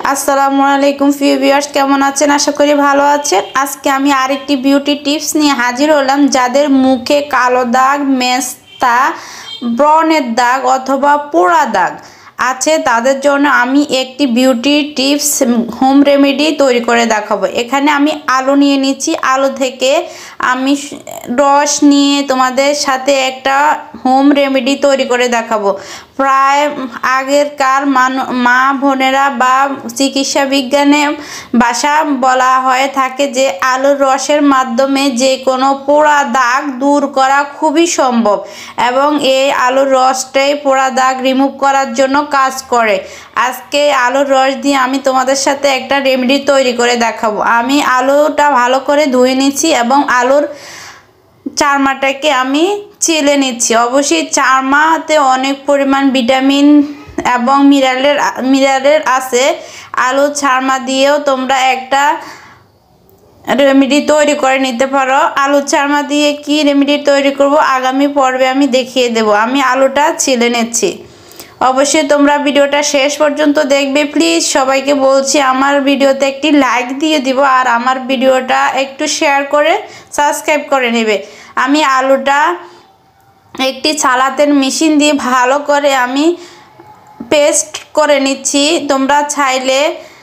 আসসালামু আলাইকুম ভিউয়ার্স, কেমন আছেন? আশা করি ভালো আছেন। আজকে আমি আরেকটি বিউটি টিপস নিয়ে হাজির হলাম। যাদের মুখে কালো দাগ, মেস্তা, ব্রণের দাগ অথবা পোড়া দাগ আছে তাদের জন্য আমি একটি বিউটি টিপস হোম রেমেডি তৈরি করে দেখাবো। এখানে আমি আলু নিয়ে নিচ্ছি। আলু থেকে আমি রস নিয়ে তোমাদের সাথে একটা হোম রেমেডি তৈরি করে দেখাবো। প্রায় আগেরকার মা বোনেরা বা চিকিৎসা বিজ্ঞানে ভাষা বলা হয়ে থাকে যে আলুর রসের মাধ্যমে যে কোনো পোড়া দাগ দূর করা খুবই সম্ভব এবং এই আলুর রসটাই পোড়া দাগ রিমুভ করার জন্য কাজ করে। আজকে আলুর রস দিয়ে আমি তোমাদের সাথে একটা রেমেডি তৈরি করে দেখাবো। আমি আলুটা ভালো করে ধুয়ে নিচ্ছি এবং আলুর চারমাটাকে আমি ছিলে নিচ্ছি। অবশ্যই চারমাতে অনেক পরিমাণ ভিটামিন এবং মিনারেল আছে। আলুর চারমা দিয়েও তোমরা একটা রেমেডি তৈরি করে নিতে পারো। আলুর চারমা দিয়ে কি রেমেডি তৈরি করব আগামী পর্বে আমি দেখিয়ে দেব। আমি আলুটা ছিলে নিচ্ছি। অবশ্যই তোমরা ভিডিওটা শেষ পর্যন্ত দেখবে। প্লিজ সবাইকে বলছি আমার ভিডিওতে একটি লাইক দিয়ে দিব আর আমার ভিডিওটা একটু শেয়ার করে সাবস্ক্রাইব করে নেবে। আমি আলুটা একটি ছালাতের মেশিন দিয়ে ভালো করে আমি পেস্ট করে নিচ্ছি। তোমরা চাইলে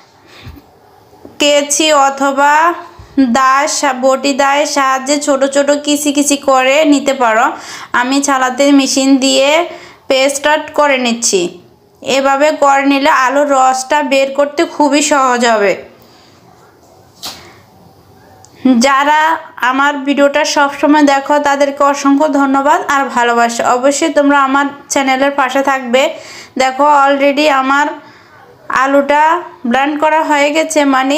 কেচি অথবা বটি দায়ের সাহায্যে ছোট ছোট কিচি করে নিতে পারো। আমি ছালাতের মেশিন দিয়ে পেস্ট করে নিচ্ছি। এভাবে করে নিলে আলুর রসটা বের করতে খুবই সহজ হবে। যারা আমার ভিডিওটা সবসময় দেখো তাদেরকে অসংখ্য ধন্যবাদ আর ভালোবাসা। অবশ্যই তোমরা আমার চ্যানেলের পাশে থাকবে। দেখো অলরেডি আমার আলুটা ব্লেন্ড করা হয়ে গেছে, মানে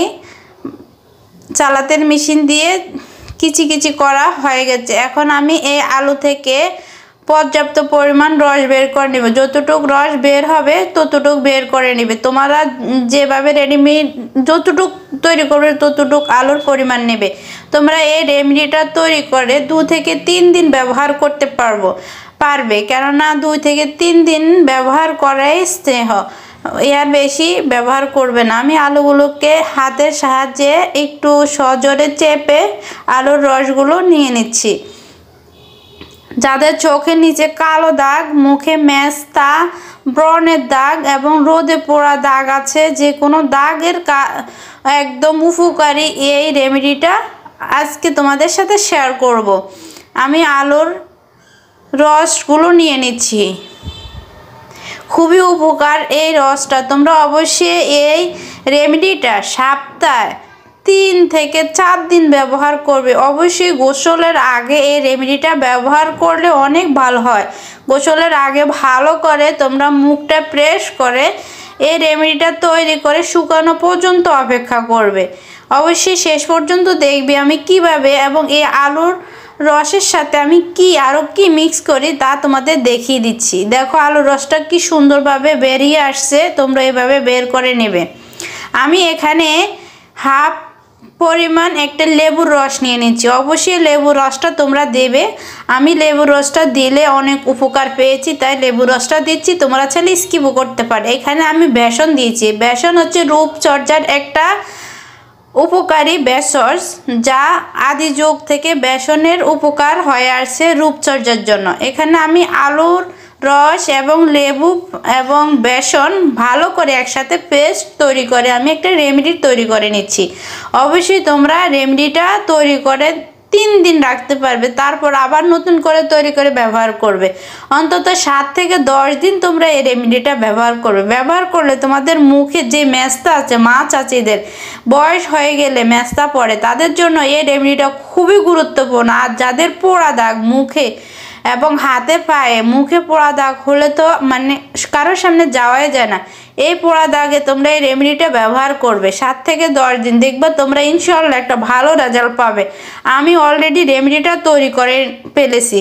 চালাতের মেশিন দিয়ে কিচি করা হয়ে গেছে। এখন আমি এই আলু থেকে পর্যাপ্ত পরিমাণ রস বের করে নেব। যতটুক রস বের হবে ততটুক বের করে নেবে। তোমরা যেভাবে রেডিমেড যতটুক তৈরি করবে ততটুক আলুর পরিমাণ নেবে। তোমরা এই রেমেডিটা তৈরি করে 2 থেকে 3 দিন ব্যবহার করতে পারবে, কেননা 2 থেকে 3 দিন ব্যবহার করাই স্নেহ, এর বেশি ব্যবহার করবে না। আমি আলুগুলোকে হাতের সাহায্যে একটু সজোরে চেপে আলুর রসগুলো নিয়ে নিচ্ছি। যাদের চোখের নিচে কালো দাগ, মুখে মেস্তা, ব্রণের দাগ এবং রোদে পোড়া দাগ আছে, যে কোনো দাগের একদম উপকারী এই রেমেডিটা আজকে তোমাদের সাথে শেয়ার করব। আমি আলুর রসগুলো নিয়ে নিচ্ছি। খুবই উপকার এই রসটা। তোমরা অবশ্যই এই রেমেডিটা সপ্তাহে 3 থেকে 4 দিন ব্যবহার করবে। অবশ্যই গোসলের আগে এই রেমেডিটা ব্যবহার করলে অনেক ভালো হয়। গোসলের আগে ভালো করে তোমরা মুখটা প্রেস করে এই রেমেডিটা তৈরি করে শুকানো পর্যন্ত অপেক্ষা করবে। অবশ্যই শেষ পর্যন্ত দেখবে আমি কিভাবে এবং এই আলুর রসের সাথে আমি আরও কি মিক্স করি তা তোমাদের দেখিয়ে দিচ্ছি। দেখো আলুর রসটা কি সুন্দরভাবে বেরিয়ে আসছে। তোমরা এভাবে বের করে নেবে। আমি এখানে হাফ পরিমাণ একটা লেবুর রস নিয়ে নিচ্ছি। অবশ্যই লেবুর রসটা তোমরা দেবে। আমি লেবুর রসটা দিলে অনেক উপকার পেয়েছি তাই লেবুর রসটা দিচ্ছি। তোমরা চাইলে স্কিপও করতে পারো। এখানে আমি বেসন দিয়েছি। বেসন হচ্ছে রূপচর্চার একটা উপকারী ভেষজ, যা আদি যুগ থেকে বেসনের উপকার হয়ে আসছে রূপচর্চার জন্য। এখানে আমি আলুর রস এবং লেবু এবং বেসন ভালো করে একসাথে পেস্ট তৈরি করে আমি একটা রেমেডি তৈরি করে নিচ্ছি। অবশ্যই তোমরা রেমেডিটা তৈরি করে 3 দিন রাখতে পারবে, তারপর আবার নতুন করে তৈরি করে ব্যবহার করবে। অন্তত 7 থেকে 10 দিন তোমরা এই রেমেডিটা ব্যবহার করবে। ব্যবহার করলে তোমাদের মুখে যে মেস্তা আছে, মা চাচিদের বয়স হয়ে গেলে মেস্তা পড়ে, তাদের জন্য এই রেমেডিটা খুবই গুরুত্বপূর্ণ। আর যাদের পোড়া দাগ মুখে এবং হাতে পায়ে, মুখে পোড়া দাগ হলে তো মানে কারোর সামনে যাওয়াই যায় না। এই পোড়া দাগে তোমরা এই রেমেডিটা ব্যবহার করবে 7 থেকে 10 দিন, দেখবে তোমরা ইনশাআল্লাহ একটা ভালো রেজাল্ট পাবে। আমি অলরেডি রেমেডিটা তৈরি করে ফেলেছি।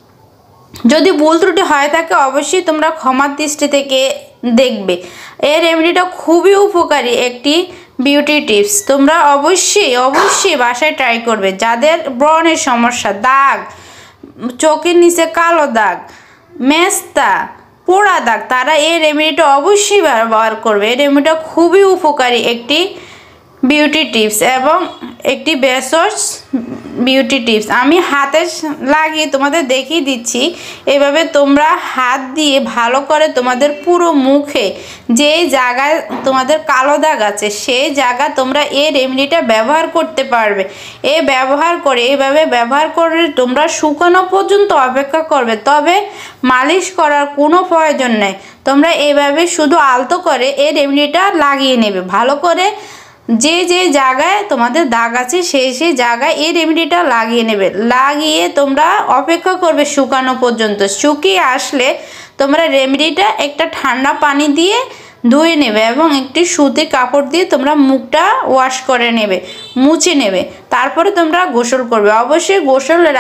যদি ভুল ত্রুটি হয়ে থাকে অবশ্যই তোমরা ক্ষমার দৃষ্টি থেকে দেখবে। এই রেমেডিটা খুবই উপকারী একটি বিউটি টিপস। তোমরা অবশ্যই বাসায় ট্রাই করবে। যাদের ব্রণের সমস্যা, দাগ, চোখের নিচে কালো দাগ, মেস্তা, পোড়া দাগ, তারা এই রেমেডিটা অবশ্যই ব্যবহার করবে। এই রেমেডিটা খুবই উপকারী একটি বিউটি টিপস এবং একটি বেসস বিউটি টিপস। আমি হাতে লাগিয়ে তোমাদের দেখিয়ে দিচ্ছি। এভাবে তোমরা হাত দিয়ে ভালো করে তোমাদের পুরো মুখে যে জায়গায় তোমাদের কালো দাগ আছে সেই জায়গা তোমরা এই রেমেডিটা ব্যবহার করতে পারবে। এইভাবে ব্যবহার করে তোমরা শুকানো পর্যন্ত অপেক্ষা করবে, তবে মালিশ করার কোনো প্রয়োজন নেই। তোমরা এইভাবে শুধু আলতো করে এই রেমেডিটা লাগিয়ে নেবে ভালো করে। যে জায়গায় তোমাদের দাগ আছে সেই জায়গায় এই রেমেডিটা লাগিয়ে নেবে। লাগিয়ে তোমরা অপেক্ষা করবে শুকানো পর্যন্ত। শুকিয়ে আসলে তোমরা রেমেডিটা একটা ঠান্ডা পানি দিয়ে ধুয়ে নেবে এবং একটি সুতির কাপড় দিয়ে তোমরা মুখটা ওয়াশ করে নেবে, মুছে নেবে। তারপরে তোমরা গোসল করবে। অবশ্যই গোসলের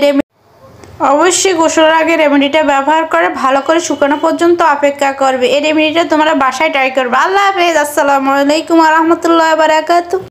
আগে রেমেডিটা ব্যবহার করে ভালো করে শুকানো পর্যন্ত অপেক্ষা করবে। এই রেমেডিটা তোমরা বাসায় ট্রাই করবে। আল্লাহ হাফেজ। আসসালামু আলাইকুম ওয়া রাহমাতুল্লাহি ওয়া বারাকাতুহু।